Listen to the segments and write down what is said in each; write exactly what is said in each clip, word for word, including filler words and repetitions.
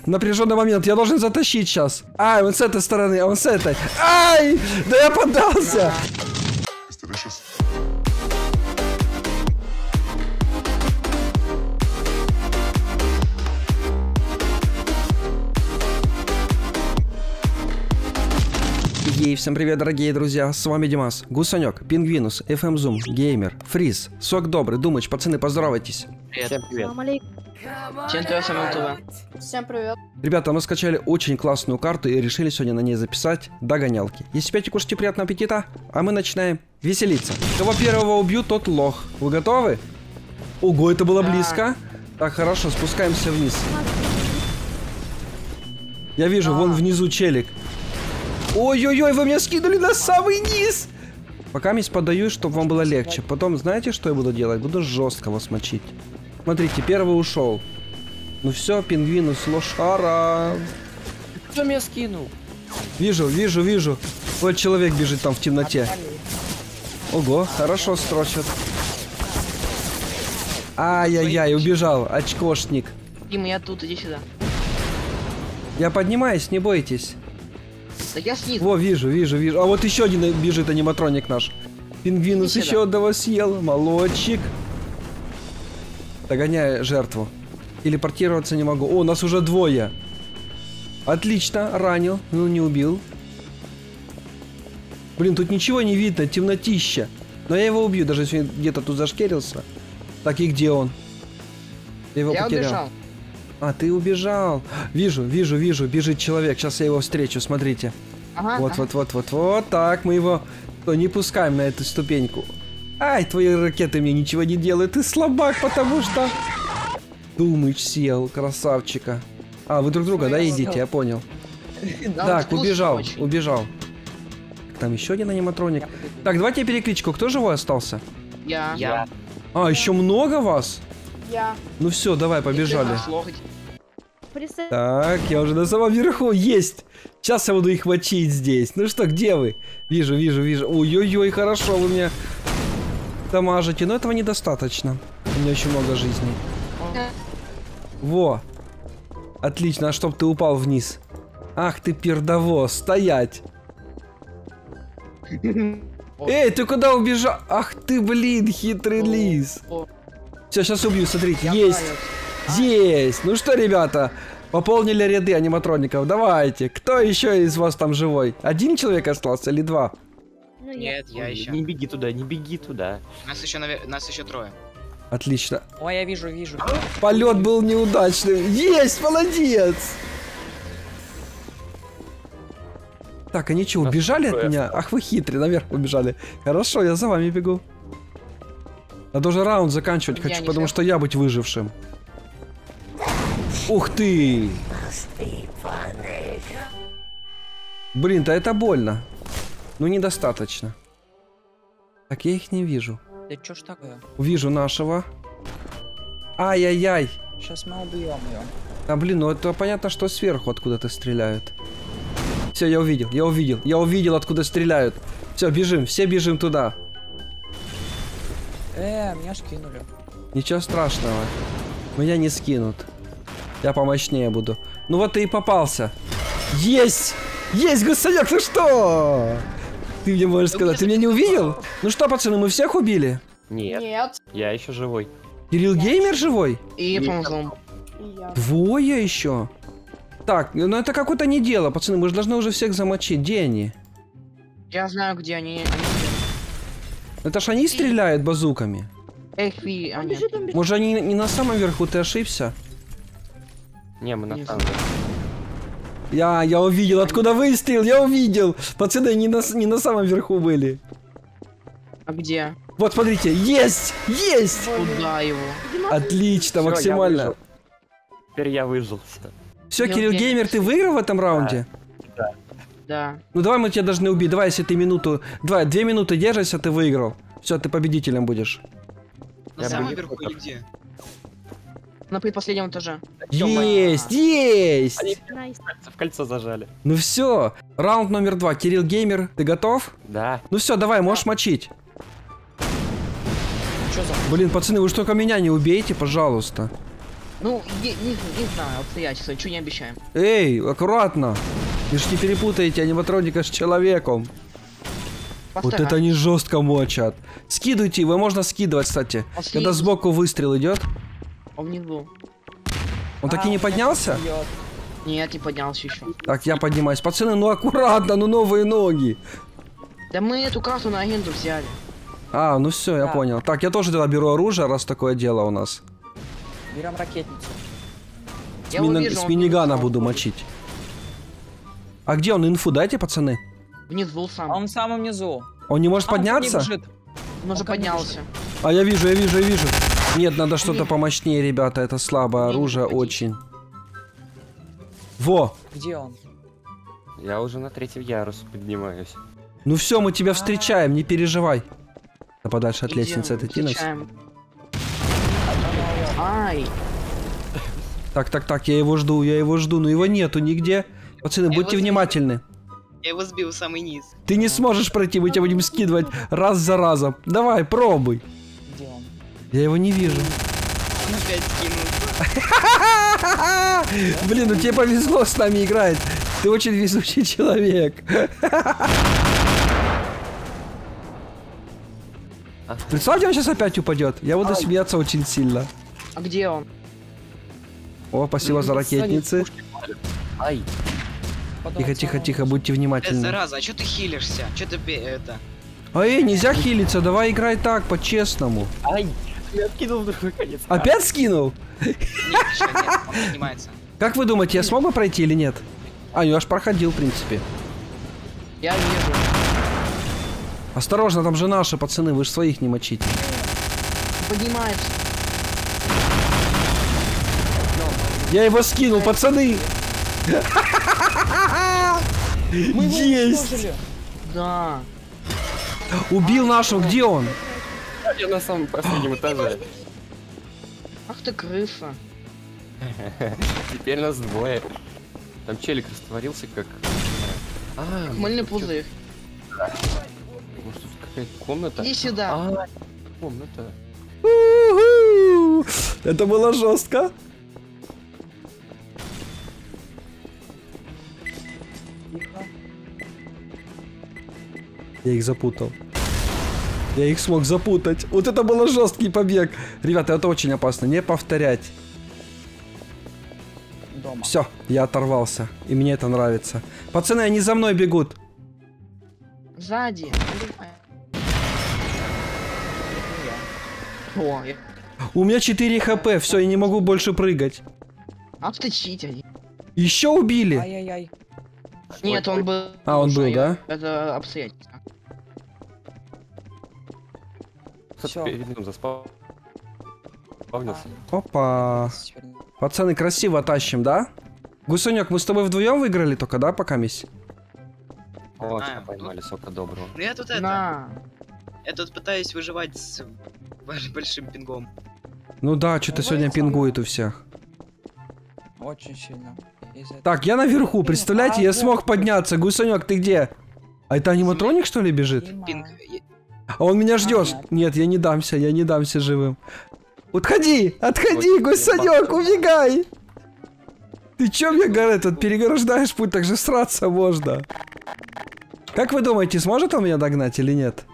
напряженный момент. Я должен затащить сейчас. Ай, он с этой стороны, а он с этой. Ай, да я поддался. Ей, всем привет, дорогие друзья, с вами Димас, Гусанек, Пингвинус, эф эм Zoom, Геймер, Фриз, Сок Добрый, Думыч, пацаны, поздоровайтесь. Привет. Всем привет. Всем привет. Ребята, мы скачали очень классную карту и решили сегодня на ней записать догонялки. Если пьете, кушайте, приятного аппетита, а мы начинаем веселиться. Кого первого убью, тот лох. Вы готовы? Ого, это было близко. Так, хорошо, спускаемся вниз. Я вижу, вон внизу челик. Ой-ой-ой, вы меня скинули на самый низ! Пока месть подаю, чтобы вам было легче. Потом, знаете, что я буду делать? Буду жестко вас мочить. Смотрите, первый ушел. Ну все, Пингвинус, лошара. Кто меня скинул? Вижу, вижу, вижу. Вот человек бежит там в темноте. Ого, хорошо строчат. Ай-яй-яй, убежал, очкошник. Дима, я тут, иди сюда. Я поднимаюсь, не бойтесь. Да я снизу. Во, вижу, вижу, вижу. А вот еще один бежит аниматроник наш. Пингвинус еще одного съел. Молодчик. Догоняю жертву. Телепортироваться не могу. О, нас уже двое. Отлично, ранил. Ну, не убил. Блин, тут ничего не видно, темнотища. Но я его убью, даже если где-то тут зашкерился. Так, и где он? Я его я потерял. убежал. А, ты убежал. Вижу, вижу, вижу. Бежит человек. Сейчас я его встречу, смотрите. Ага, вот, ага. вот, вот, вот, вот так мы его то, не пускаем на эту ступеньку. Ай, твои ракеты мне ничего не делают. Ты слабак, потому что... Думаешь, сел, красавчика. А, вы друг друга, да, едите, я понял. Так, убежал, убежал. Там еще один аниматроник. Так, давайте перекличку. Кто живой остался? Я. Я. А, еще много вас? Я. Ну все, давай, побежали. Представь. Так, я уже на самом верху. Есть! Сейчас я буду их мочить здесь. Ну что, где вы? Вижу, вижу, вижу. Ой-ой-ой, хорошо, вы меня дамажите. Но этого недостаточно. У меня еще много жизней. Во. Отлично, а чтоб ты упал вниз. Ах ты пердовоз, стоять. Эй, ты куда убежал? Ах ты, блин, хитрый лис. Все, сейчас убью, смотрите. Есть. Есть. Ну что, ребята, пополнили ряды аниматроников. Давайте. Кто еще из вас там живой? Один человек остался или два? Ну, Нет, я еще. Не беги туда, не беги туда. Нас еще, навер... Нас еще трое. Отлично. Ой, я вижу, вижу. Полет был неудачным. Есть, молодец. Так, они что, убежали от меня? Ах, вы хитрые, наверх убежали. Хорошо, я за вами бегу. Я даже раунд заканчивать Я хочу, не потому шеф. что я быть выжившим. Ух ты! Блин, да это больно. Ну, недостаточно. Так, я их не вижу. Да чё ж такое? Вижу нашего. Ай-яй-яй. Сейчас мы убьем ее. А, блин, ну это понятно, что сверху откуда-то стреляют. Все, я увидел, я увидел, я увидел, откуда стреляют. Все, бежим, все бежим туда. Э, меня скинули. Ничего страшного. Меня не скинут. Я помощнее буду. Ну вот ты и попался. Есть! Есть, Гусанек, ну что? Ты мне можешь сказать, ты меня не увидел? Ну что, пацаны, мы всех убили? Нет, Нет. я еще живой. Кирилл Геймер живой? И помогу. И я. Двое еще? Так, ну это какое-то не дело, пацаны, мы же должны уже всех замочить. Где они? Я знаю, где они. Это ж они стреляют базуками. Эх, ви, Он они. бежит, он бежит. Может, они не на самом верху, ты ошибся? Не, мы на Не танке. Я, я увидел, откуда выстрел, я увидел. Пацаны не на, не на самом верху были. А где? Вот, смотрите, есть, есть. Куда его? Отлично, Всё, я максимально. выжил. Теперь я выжился. Все, Я Кирилл уверен, Геймер, ты выиграл в этом раунде? Да. Ну давай мы тебя должны убить. Давай, если ты минуту, давай, две минуты держишься, ты выиграл. Все, ты победителем будешь. На Я самом бы- верху или где? На предпоследнем этаже. Есть, есть. Они Найс. в кольцо зажали. Ну все, раунд номер два. Кирилл Геймер, ты готов? Да. Ну все, давай, можешь мочить. Что за... Блин, пацаны, вы ж только меня не убейте, пожалуйста. Ну, не, не, не знаю, обстоятельства, ничего не обещаем. Эй, аккуратно. Вы ж не перепутаете аниматроника с человеком. Вот Постараюсь. это они жестко мочат. Скидывайте его, можно скидывать, кстати. Последний. Когда сбоку выстрел идет. Он внизу. Он так и не поднялся? Нет, не поднялся еще. Так, я поднимаюсь. Пацаны, ну аккуратно, ну новые ноги. Да мы эту карту на агенту взяли. А, ну все, я Да. понял. Так, я тоже тогда беру оружие, раз такое дело у нас. Берем ракетницу. С, Я его мини- вижу, с он минигана внизу буду сам мочить. А где он? Инфу дайте, пацаны. Внизу сам. А он в самом низу. Он не может А он ко мне подняться? бежит. Он уже он ко мне поднялся. А я вижу, я вижу, я вижу. Нет, надо что-то Блин. помощнее, ребята. Это слабое Не, не оружие подходи. очень. Во! Где он? Я уже на третий ярус поднимаюсь. Ну все, мы тебя встречаем, не переживай. Да подальше от Идем, лестницы это кинуть. встречаем. Ай, Так, так, так, я его жду, я его жду, но его нету нигде. Пацаны, Я будьте его внимательны. Я его сбил в самый низ. Ты не сможешь пройти, мы тебя будем скидывать раз за разом. Давай, пробуй. Где он? Я его не вижу. Он опять скинул. Блин, ну тебе повезло с нами играть. Ты очень везучий человек. Представьте, он сейчас опять упадет. Я буду смеяться очень сильно. а где он? О, спасибо за ракетницы. Ай, Подал Тихо, тихо, самого. тихо, будьте Блядь, внимательны. зараза, а чё ты хилишься? Чё ты пе- это? А эй, нельзя хилиться, давай играй так, по-честному. ай, я откинул в другой конец. Опять скинул? Нет, еще нет, он поднимается. Как вы думаете, я смог бы пройти или нет? А, я аж проходил, в принципе. Я вижу. Осторожно, там же наши пацаны, вы же своих не мочите. Поднимается. Я его скинул, пацаны! Мы его Есть! уничтожили. Да. Убил нашего, где он? Я на самом последнем этаже. Ах ты крыса. Теперь нас двое. Там челик растворился как... А, Мыльный может, пузырь. может тут какая-то комната? Иди сюда. А, комната. У-ху! Это было жестко. Тихо. Я их запутал. Я их смог запутать. Вот это был жесткий побег. Ребята, это очень опасно. Не повторять. Дома. Все, я оторвался. И мне это нравится. Пацаны, они за мной бегут. Сзади. О, я... У меня четыре хп. Все, я не могу больше прыгать. Ах ты читер. Еще убили. Ай-яй-яй. Нет, он был... А, он уже, был, я- да? Это обстоятельства. Кто-то Всё. перед ним заспал. Спавнился. Опа. Сверни. Пацаны, красиво тащим, да? Гусенек, мы с тобой вдвоем выиграли только, да, пока мисс? О, А, тебя поймали, сока доброго. Ну я тут это... На. Я тут пытаюсь выживать с б- большим пингом. Ну да, что-то сегодня пингует у всех. Очень сильно. Из-за Так, я наверху, представляете, я А, смог вот. подняться. Гусенек, ты где? А это аниматроник, что ли, бежит? этого Пинг... понимаю. я- А он меня ждет. Ага. Нет, я не дамся, я не дамся живым. Отходи, отходи, Ой, Гусенек, я убегай. Ты чё мне, говорит, тут переграждаешь путь, так же сраться можно. Как вы думаете, сможет он меня догнать или нет?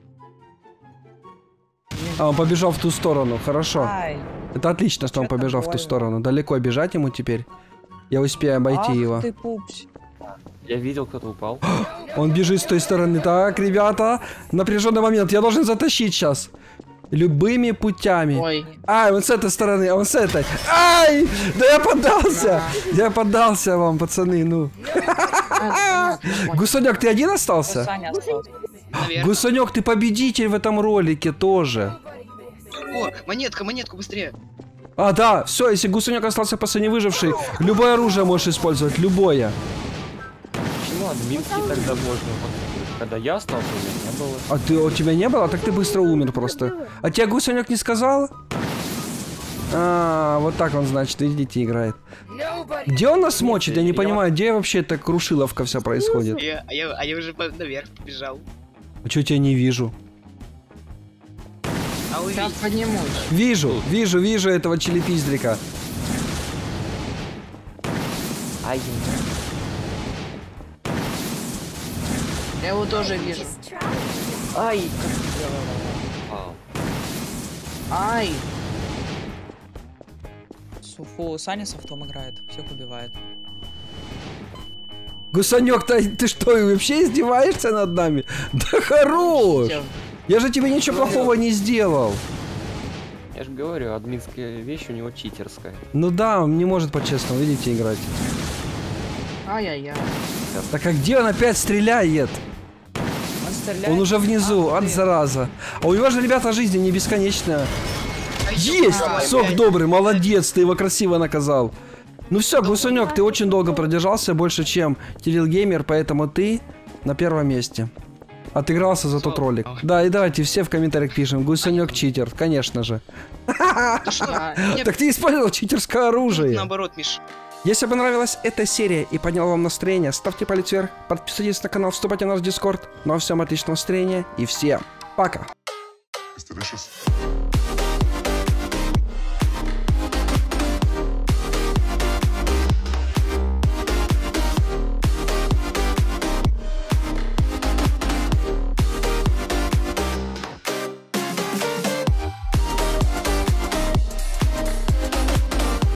А, он побежал в ту сторону, хорошо. Ай. Это отлично, что он Чё-то побежал в ту больно. сторону. Далеко бежать ему теперь. Я успею обойти Ах его. ты пупсь. Я видел, кто-то упал. Он бежит с той стороны. Так, ребята, напряженный момент. Я должен затащить сейчас. Любыми путями. Ой. Ай, он с этой стороны, а он с этой. Ай! Да я поддался! Я поддался вам, пацаны, ну. А, Гусенек, ты один остался? Саня остался. Наверх. Гусенек, ты победитель в этом ролике тоже. О, монетка, монетку, быстрее. А, да, все, если Гусенек остался последний выживший, любое оружие можешь использовать, любое. Почему админки тогда можно? Вот, когда я остался, у меня не было. А ты, у тебя не было? Так ты быстро умер просто. А тебе Гусенек не сказал? А, вот так он, значит, видите, играет. Где он нас мочит? Я не понимаю, где вообще эта крушиловка вся происходит? Я, а, я, а я уже по- наверх побежал. А что тебя не вижу? А Сейчас увидеть. поднимусь. Вижу, вижу, вижу этого челепиздрика. Ай, Я его тоже вижу. ай, Вау. Ай! Фу, Саня с автом играет, всех убивает. Гусанек, ты, ты что, вообще издеваешься над нами? Да хорош! Всё. Я же тебе ничего плохого не сделал. Я же говорю, админская вещь у него читерская. Ну да, он не может по-честному, видите, играть. Ай-яй-яй. Так а где он опять стреляет? Он стреляет. Он уже внизу, А, от ты. зараза. А у него же, ребята, жизнь не бесконечная. Есть! А, Сок опять. добрый, молодец, ты его красиво наказал. Ну все, Гусанек, ты очень долго продержался, больше, чем Кирилл Геймер, поэтому ты на первом месте. Отыгрался за тот ролик. Да, и давайте все в комментариях пишем. Гусанек читер, конечно же. Ты что? Нет, Так ты использовал читерское оружие. Наоборот, Миш. Если понравилась эта серия и подняла вам настроение, ставьте палец вверх, подписывайтесь на канал, вступайте в наш дискорд. Ну а всем отличного настроения и всем пока. It's delicious.